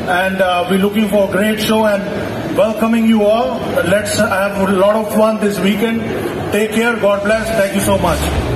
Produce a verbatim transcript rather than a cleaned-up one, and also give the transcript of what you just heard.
and uh, we're looking for a great show and welcoming you all. Let's have a lot of fun this weekend. Take care. God bless. Thank you so much.